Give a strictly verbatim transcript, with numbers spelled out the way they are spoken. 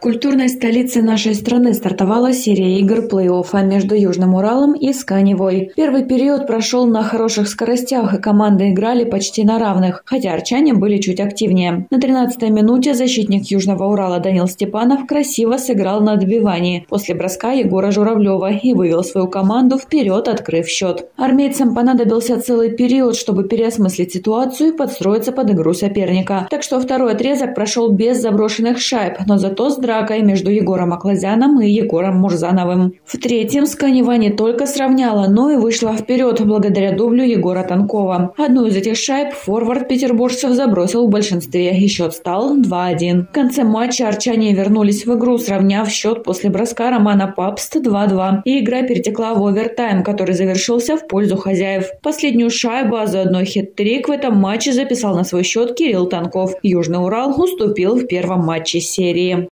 культурной столице нашей страны стартовала серия игр плей-оффа между Южным Уралом и СКА Невой. Первый период прошел на хороших скоростях, и команды играли почти на равных, хотя арчане были чуть активнее. На тринадцатой минуте защитник Южного Урала Данил Степанов красиво сыграл на добивании после броска Егора Журавлева и вывел свою команду вперед, открыв счет. Армейцам понадобился целый период, чтобы переосмыслить ситуацию и подстроиться под игру соперника. Так что второй отрезок прошел без заброшенных шайб, но зато с дракой между Егором Аклазяном и Егором Мурзановым. В третьем СКА Нева не только сравняла, но и вышла вперед благодаря дублю Егора Танкова. Одну из этих шайб форвард петербуржцев забросил в большинстве, и счет стал два один. В конце матча арчане вернулись в игру, сравняв счет после броска Романа Папст два-два. И игра перетекла в овертайм, который завершился в пользу хозяев. Последнюю шайбу, а заодно хет-трик в этом матче записал на свой счет Кирилл Танков. Южный Урал уступил в первом матче серии.